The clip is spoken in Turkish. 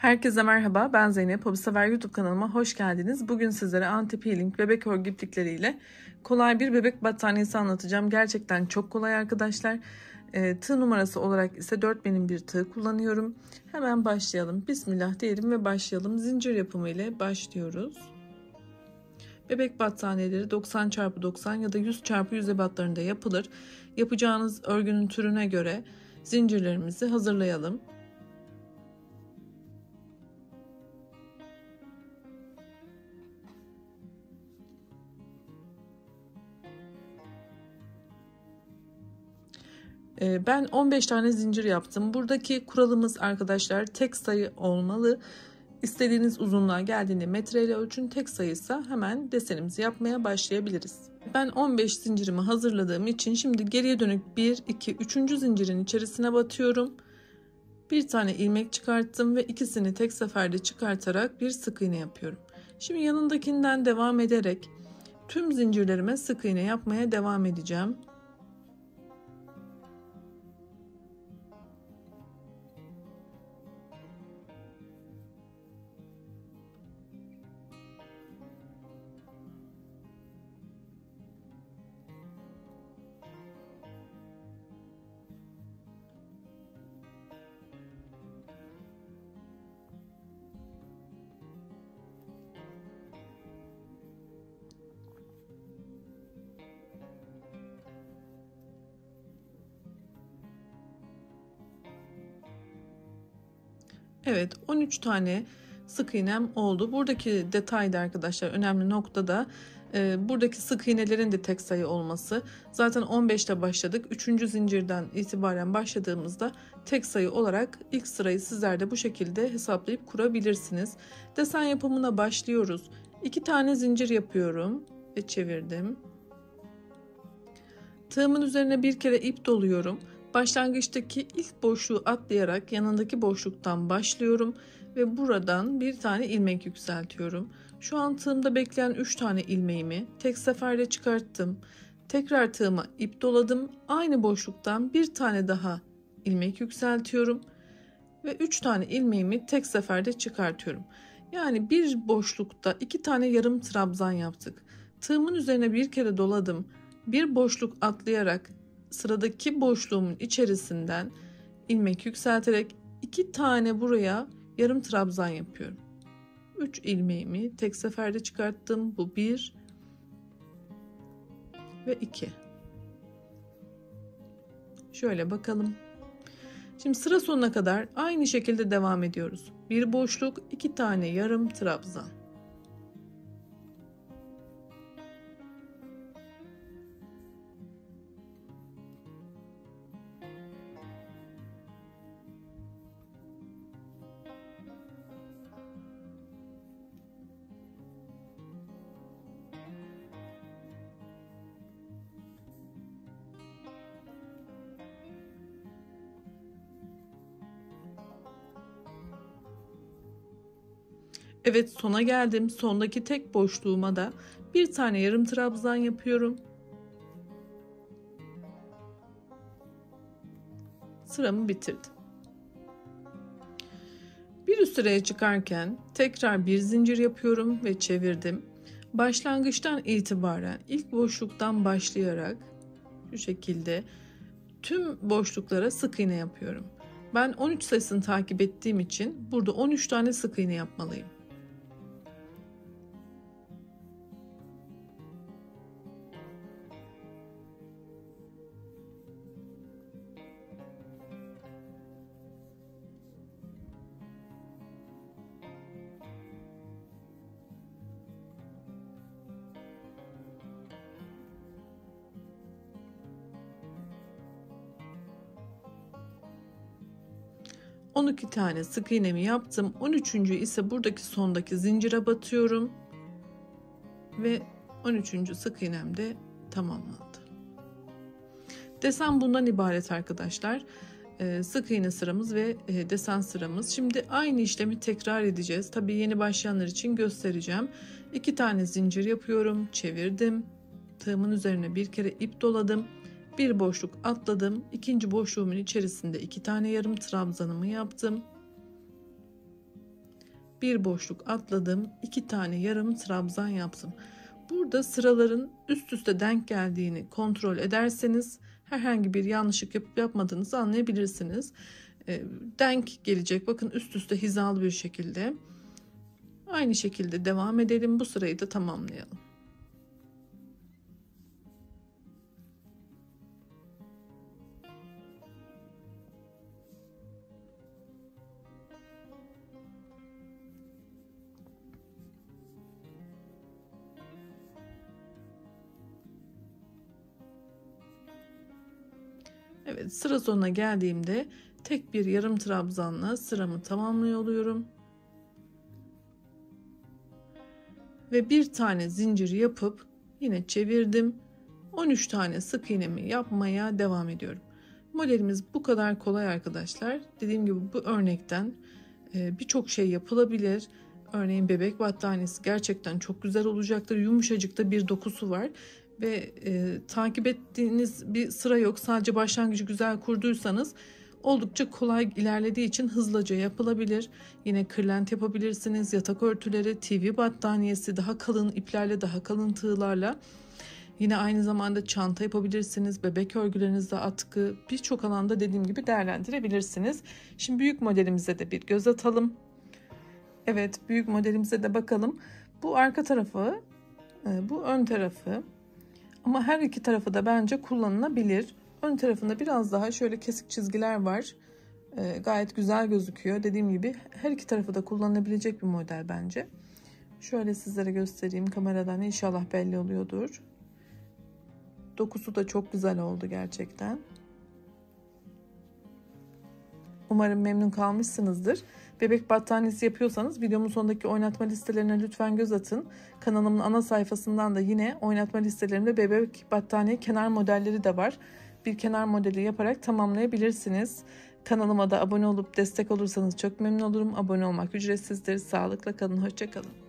Herkese merhaba, ben Zeynep. Hobisever YouTube kanalıma hoş geldiniz. Bugün sizlere anti-peeling bebek örgü iplikleriyle kolay bir bebek battaniyesi anlatacağım. Gerçekten çok kolay arkadaşlar. Tığ numarası olarak ise 4000'in bir tığ kullanıyorum. Hemen başlayalım. Bismillah diyelim ve başlayalım. Zincir yapımı ile başlıyoruz. Bebek battaniyeleri 90x90 ya da 100x100 ebatlarında yapılır. Yapacağınız örgünün türüne göre zincirlerimizi hazırlayalım. Ben 15 tane zincir yaptım. Buradaki kuralımız arkadaşlar tek sayı olmalı. İstediğiniz uzunluğa geldiğinde metreyle ölçün. Tek sayıysa hemen desenimizi yapmaya başlayabiliriz. Ben 15 zincirimi hazırladığım için şimdi geriye dönük 1, 2, 3. zincirin içerisine batıyorum. Bir tane ilmek çıkarttım ve ikisini tek seferde çıkartarak bir sık iğne yapıyorum. Şimdi yanındakinden devam ederek tüm zincirlerime sık iğne yapmaya devam edeceğim. Evet, 13 tane sık iğnem oldu. Buradaki detayda arkadaşlar önemli nokta da buradaki sık iğnelerin de tek sayı olması. Zaten 15'te başladık. 3. zincirden itibaren başladığımızda tek sayı olarak ilk sırayı sizler de bu şekilde hesaplayıp kurabilirsiniz. Desen yapımına başlıyoruz. 2 tane zincir yapıyorum ve çevirdim. Tığımın üzerine bir kere ip doluyorum. Başlangıçtaki ilk boşluğu atlayarak yanındaki boşluktan başlıyorum ve buradan bir tane ilmek yükseltiyorum. Şu an tığımda bekleyen 3 tane ilmeğimi tek seferde çıkarttım. Tekrar tığıma ip doladım. Aynı boşluktan bir tane daha ilmek yükseltiyorum ve 3 tane ilmeğimi tek seferde çıkartıyorum. Yani bir boşlukta 2 tane yarım trabzan yaptık. Tığımın üzerine bir kere doladım. Bir boşluk atlayarak sıradaki boşluğumun içerisinden ilmek yükselterek 2 tane buraya yarım trabzan yapıyorum. 3 ilmeğimi tek seferde çıkarttım. Bu 1 ve 2. Şöyle bakalım. Şimdi sıra sonuna kadar aynı şekilde devam ediyoruz. Bir boşluk, 2 tane yarım trabzan. Evet, sona geldim. Sondaki tek boşluğuma da bir tane yarım trabzan yapıyorum. Sıramı bitirdim. Bir üst sıraya çıkarken tekrar bir zincir yapıyorum ve çevirdim. Başlangıçtan itibaren ilk boşluktan başlayarak şu şekilde tüm boşluklara sık iğne yapıyorum. Ben 13 sayısını takip ettiğim için burada 13 tane sık iğne yapmalıyım. On 12 tane sık iğnemi yaptım. 13. ise buradaki sondaki zincire batıyorum ve 13. sık iğnem de tamamlandı. Desen bundan ibaret arkadaşlar. Sık iğne sıramız ve desen sıramız. Şimdi aynı işlemi tekrar edeceğiz. Tabii yeni başlayanlar için göstereceğim. 2 tane zincir yapıyorum, çevirdim. Tığımın üzerine bir kere ip doladım. Bir boşluk atladım. İkinci boşluğumun içerisinde 2 tane yarım trabzanımı yaptım. bir boşluk atladım, 2 tane yarım trabzan yaptım. Burada sıraların üst üste denk geldiğini kontrol ederseniz herhangi bir yanlışlık yapıp yapmadığınızı anlayabilirsiniz. Denk gelecek, bakın üst üste hizalı bir şekilde. Aynı şekilde devam edelim, bu sırayı da tamamlayalım. Evet, sıra sonuna geldiğimde tek bir yarım trabzanla sıramı tamamlıyor oluyorum. Ve bir tane zincir yapıp yine çevirdim. 13 tane sık iğnemi yapmaya devam ediyorum. Modelimiz bu kadar kolay arkadaşlar. Dediğim gibi bu örnekten birçok şey yapılabilir. Örneğin bebek battaniyesi gerçekten çok güzel olacaktır. Yumuşacık da bir dokusu var. Ve takip ettiğiniz bir sıra yok. Sadece başlangıcı güzel kurduysanız oldukça kolay ilerlediği için hızlıca yapılabilir. Yine kırlent yapabilirsiniz. Yatak örtüleri, TV battaniyesi, daha kalın iplerle, daha kalın tığlarla. Yine aynı zamanda çanta yapabilirsiniz. Bebek örgülerinizde atkı, birçok alanda dediğim gibi değerlendirebilirsiniz. Şimdi büyük modelimize de bir göz atalım. Evet, büyük modelimize de bakalım. Bu arka tarafı, bu ön tarafı. Ama her iki tarafı da bence kullanılabilir. Ön tarafında biraz daha şöyle kesik çizgiler var. Gayet güzel gözüküyor. Dediğim gibi her iki tarafı da kullanılabilecek bir model bence. Şöyle sizlere göstereyim kameradan, inşallah belli oluyordur. Dokusu da çok güzel oldu gerçekten. Umarım memnun kalmışsınızdır. Bebek battaniyesi yapıyorsanız videomun sonundaki oynatma listelerine lütfen göz atın. Kanalımın ana sayfasından da yine oynatma listelerimde bebek battaniye kenar modelleri de var. Bir kenar modeli yaparak tamamlayabilirsiniz. Kanalıma da abone olup destek olursanız çok memnun olurum. Abone olmak ücretsizdir. Sağlıkla kalın, hoşça kalın.